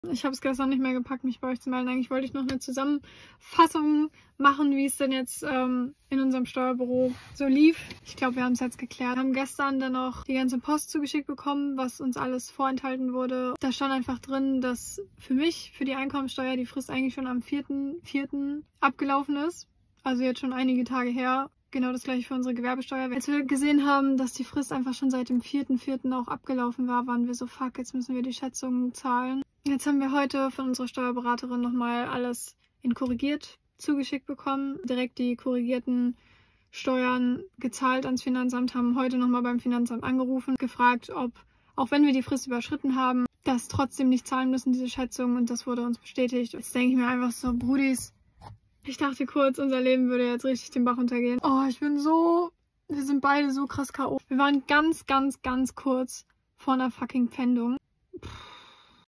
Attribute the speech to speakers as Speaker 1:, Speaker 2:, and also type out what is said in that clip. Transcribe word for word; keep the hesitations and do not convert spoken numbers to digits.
Speaker 1: Ich habe es gestern nicht mehr gepackt, mich bei euch zu melden. Eigentlich wollte ich noch eine Zusammenfassung machen, wie es denn jetzt ähm, in unserem Steuerbüro so lief. Ich glaube, wir haben es jetzt geklärt. Wir haben gestern dann noch die ganze Post zugeschickt bekommen, was uns alles vorenthalten wurde. Da stand einfach drin, dass für mich, für die Einkommensteuer, die Frist eigentlich schon am vierten vierten abgelaufen ist. Also jetzt schon einige Tage her. Genau das gleiche für unsere Gewerbesteuer. Als wir gesehen haben, dass die Frist einfach schon seit dem vierten vierten auch abgelaufen war, waren wir so, fuck, jetzt müssen wir die Schätzungen zahlen. Jetzt haben wir heute von unserer Steuerberaterin nochmal alles in korrigiert zugeschickt bekommen. Direkt die korrigierten Steuern gezahlt ans Finanzamt, haben heute nochmal beim Finanzamt angerufen, gefragt, ob, auch wenn wir die Frist überschritten haben, das trotzdem nicht zahlen müssen, diese Schätzungen. Und das wurde uns bestätigt. Jetzt denke ich mir einfach so, Brudis, ich dachte kurz, unser Leben würde jetzt richtig den Bach runtergehen. Oh, ich bin so... Wir sind beide so krass K O. Wir waren ganz, ganz, ganz kurz vor einer fucking Pfändung.